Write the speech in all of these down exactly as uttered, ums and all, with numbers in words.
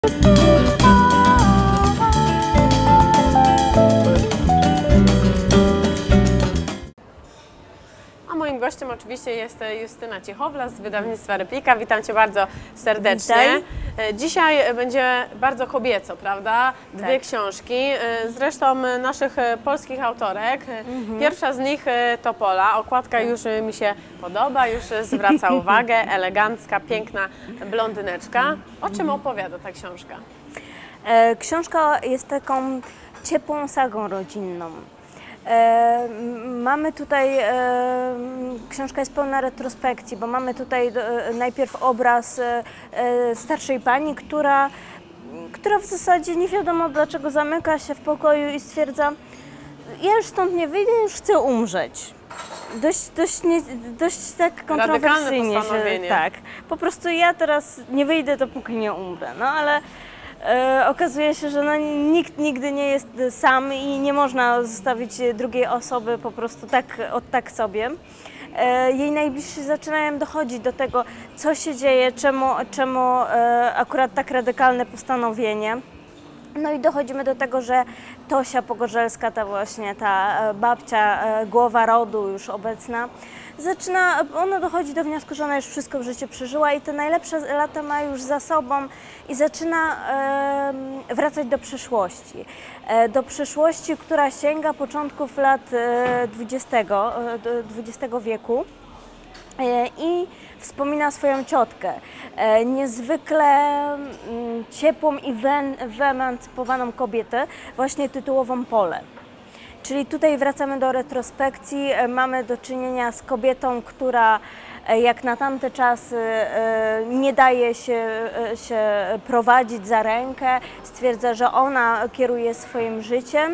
A moim gościem oczywiście jest Justyna Cichowlas z wydawnictwa Replika. Witam Cię bardzo serdecznie. Witaj. Dzisiaj będzie bardzo kobieco, prawda? Dwie tak. książki, zresztą naszych polskich autorek. Mhm. Pierwsza z nich to Pola. Okładka tak. już mi się podoba, już zwraca uwagę. Elegancka, piękna blondyneczka. O czym opowiada ta książka? Książka jest taką ciepłą sagą rodzinną. E, mamy tutaj, e, książka jest pełna retrospekcji, bo mamy tutaj e, najpierw obraz e, starszej pani, która, która w zasadzie nie wiadomo dlaczego zamyka się w pokoju i stwierdza: ja już stąd nie wyjdę, już chcę umrzeć. Dość, dość, nie, dość tak kontrowersyjnie się, tak. Po prostu ja teraz nie wyjdę, dopóki nie umrę. No ale E, okazuje się, że no, nikt nigdy nie jest sam i nie można zostawić drugiej osoby po prostu tak, od tak sobie. E, jej najbliżsi zaczynają dochodzić do tego, co się dzieje, czemu, czemu e, akurat tak radykalne postanowienie. No i dochodzimy do tego, że Tosia Pogorzelska, ta właśnie ta babcia, głowa rodu już obecna, zaczyna, ona dochodzi do wniosku, że ona już wszystko w życiu przeżyła i te najlepsze lata ma już za sobą i zaczyna e, wracać do przeszłości. E, do przeszłości, która sięga początków lat dwudziestego wieku. I wspomina swoją ciotkę, niezwykle ciepłą i wyemancypowaną kobietę, właśnie tytułową Polę. Czyli tutaj wracamy do retrospekcji, mamy do czynienia z kobietą, która jak na tamte czasy nie daje się, się prowadzić za rękę, stwierdza, że ona kieruje swoim życiem.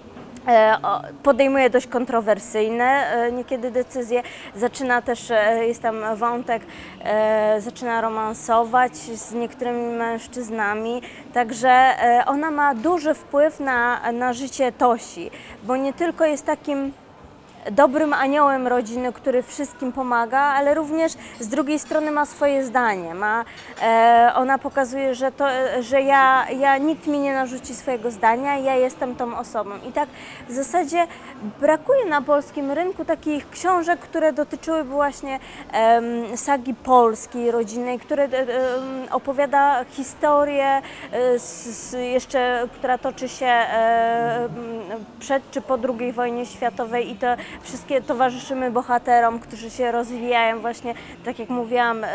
Podejmuje dość kontrowersyjne niekiedy decyzje, zaczyna też, jest tam wątek, zaczyna romansować z niektórymi mężczyznami, także ona ma duży wpływ na, na życie Tosi, bo nie tylko jest takim dobrym aniołem rodziny, który wszystkim pomaga, ale również z drugiej strony ma swoje zdanie. Ma, e, ona pokazuje, że, to, że ja, ja, nikt mi nie narzuci swojego zdania, ja jestem tą osobą. I tak w zasadzie brakuje na polskim rynku takich książek, które dotyczyłyby właśnie e, sagi polskiej, rodzinnej, które e, opowiada historię e, z, jeszcze, która toczy się e, przed czy po drugiej wojnie światowej i to wszystkie towarzyszymy bohaterom, którzy się rozwijają właśnie, tak jak mówiłam,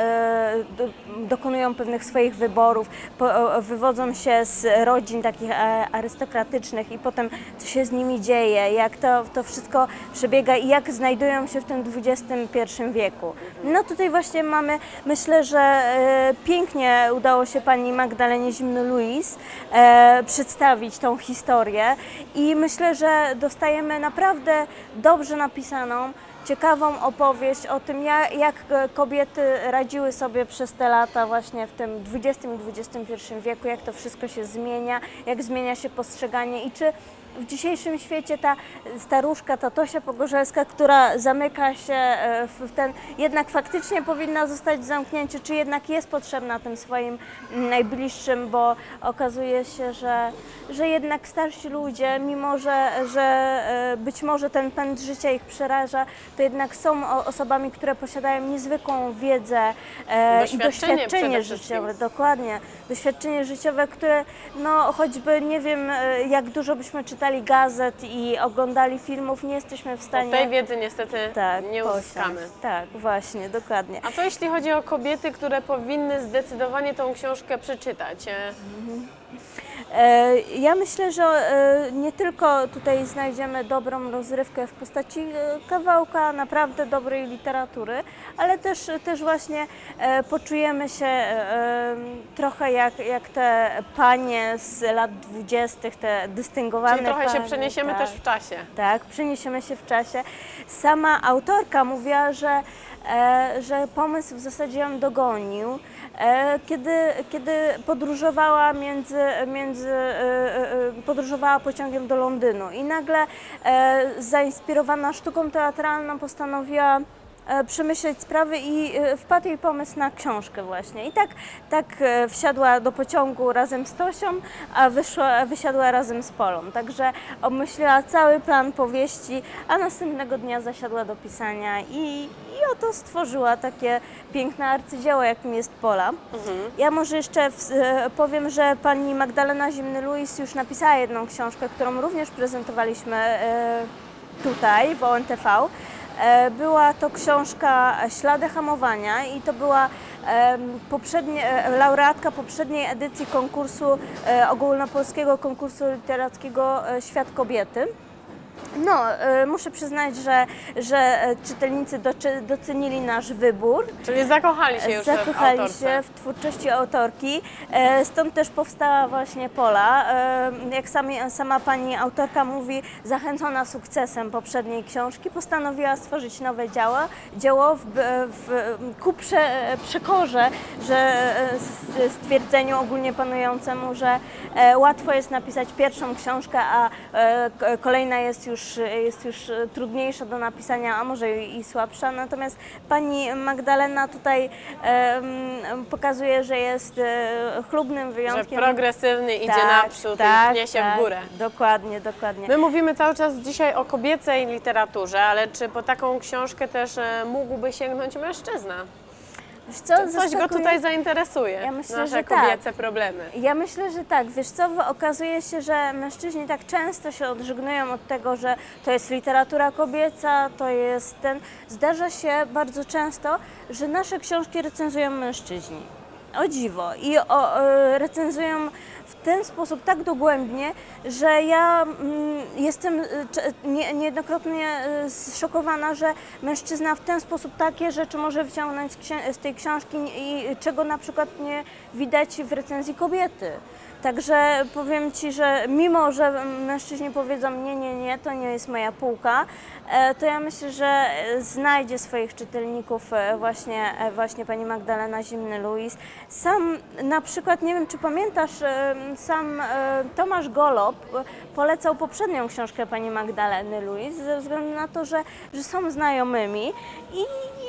dokonują pewnych swoich wyborów, wywodzą się z rodzin takich arystokratycznych i potem co się z nimi dzieje, jak to, to wszystko przebiega i jak znajdują się w tym dwudziestym pierwszym wieku. No tutaj właśnie mamy, myślę, że pięknie udało się pani Magdalenie Zimno-Louis przedstawić tą historię i myślę, że dostajemy naprawdę dobrze napisaną, ciekawą opowieść o tym, jak, jak kobiety radziły sobie przez te lata właśnie w tym dwudziestym i dwudziestym pierwszym wieku, jak to wszystko się zmienia, jak zmienia się postrzeganie i czy w dzisiejszym świecie ta staruszka, ta Tosia Pogorzelska, która zamyka się w ten, jednak faktycznie powinna zostać w zamknięciu, czy jednak jest potrzebna tym swoim najbliższym, bo okazuje się, że, że jednak starsi ludzie, mimo że, że być może ten pęd życia ich przeraża, to jednak są osobami, które posiadają niezwykłą wiedzę i doświadczenie życiowe, dokładnie, doświadczenie życiowe, które no choćby nie wiem jak dużo byśmy czytali gazet i oglądali filmów, nie jesteśmy w stanie... Bo tej wiedzy niestety tak, nie uzyskamy. Posiąść. Tak, właśnie, dokładnie. A co jeśli chodzi o kobiety, które powinny zdecydowanie tą książkę przeczytać? Mhm. Ja myślę, że nie tylko tutaj znajdziemy dobrą rozrywkę w postaci kawałka naprawdę dobrej literatury, ale też, też właśnie poczujemy się trochę jak, jak te panie z lat dwudziestych, te dystyngowane Czyli trochę panie, się przeniesiemy tak, też w czasie. Tak, przeniesiemy się w czasie. Sama autorka mówiła, że, że pomysł w zasadzie ją dogonił, kiedy, kiedy podróżowała między, między podróżowała pociągiem do Londynu i nagle zainspirowana sztuką teatralną postanowiła e, przemyśleć sprawy i e, wpadł jej pomysł na książkę właśnie. I tak, tak e, wsiadła do pociągu razem z Tosią, a wyszła, wysiadła razem z Polą. Także obmyśliła cały plan powieści, a następnego dnia zasiadła do pisania i, i oto stworzyła takie piękne arcydzieło, jakim jest Pola. Mhm. Ja może jeszcze w, e, powiem, że pani Magdalena Zimny-Luiz już napisała jedną książkę, którą również prezentowaliśmy e, tutaj w O N T V. E, była to książka Ślady hamowania i to była e, poprzednie, e, laureatka poprzedniej edycji konkursu, e, ogólnopolskiego konkursu literackiego e, Świat Kobiety. No, e, muszę przyznać, że, że e, czytelnicy doczy, docenili nasz wybór. Czyli zakochali się już Zakochali w autorce. się w twórczości autorki, e, stąd też powstała właśnie Pola. E, jak sami, sama pani autorka mówi, zachęcona sukcesem poprzedniej książki, postanowiła stworzyć nowe dzieło, dzieło w, w, ku prze, przekorze, że e, stwierdzeniu ogólnie panującemu, że e, łatwo jest napisać pierwszą książkę, a e, kolejna jest już, jest już trudniejsza do napisania, a może i słabsza. Natomiast pani Magdalena tutaj e, pokazuje, że jest e, chlubnym wyjątkiem. Że progresywny idzie tak, naprzód tak, i pnie się tak, w górę. Dokładnie, dokładnie. My mówimy cały czas dzisiaj o kobiecej literaturze, ale czy po taką książkę też e, mógłby sięgnąć mężczyzna? Wiesz co, Coś go zaskakuje- tutaj zainteresuje, Ja myślę, nasze że tak. kobiece problemy. Ja myślę, że tak. Wiesz co, okazuje się, że mężczyźni tak często się odżegnują od tego, że to jest literatura kobieca, to jest ten... Zdarza się bardzo często, że nasze książki recenzują mężczyźni. O dziwo. I o, e, recenzują w ten sposób tak dogłębnie, że ja mm, jestem e, cze- nie, niejednokrotnie e, zszokowana, że mężczyzna w ten sposób takie rzeczy może wyciągnąć z, księ- z tej książki i czego na przykład nie widać w recenzji kobiety. Także powiem Ci, że mimo, że mężczyźni powiedzą nie, nie, nie, to nie jest moja półka, e, to ja myślę, że e, znajdzie swoich czytelników e, właśnie, e, właśnie pani Magdalena Zimny-Luiz. Sam na przykład, nie wiem czy pamiętasz, e, sam e, Tomasz Golob e, polecał poprzednią książkę pani Magdaleny Luiz ze względu na to, że, że są znajomymi i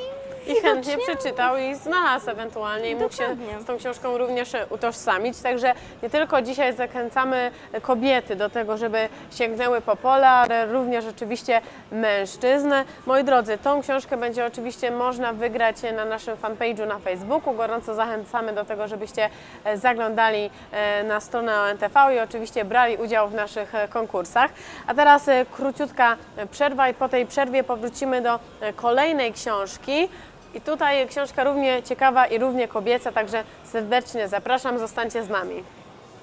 I chętnie przeczytał i znalazł ewentualnie i mógł się Dokładnie. z tą książką również utożsamić. Także nie tylko dzisiaj zachęcamy kobiety do tego, żeby sięgnęły po Polę, ale również oczywiście mężczyzn. Moi drodzy, tą książkę będzie oczywiście można wygrać na naszym fanpage'u na Facebooku. Gorąco zachęcamy do tego, żebyście zaglądali na stronę O N T V i oczywiście brali udział w naszych konkursach. A teraz króciutka przerwa i po tej przerwie powrócimy do kolejnej książki. I tutaj książka równie ciekawa i równie kobieca, także serdecznie zapraszam, zostańcie z nami.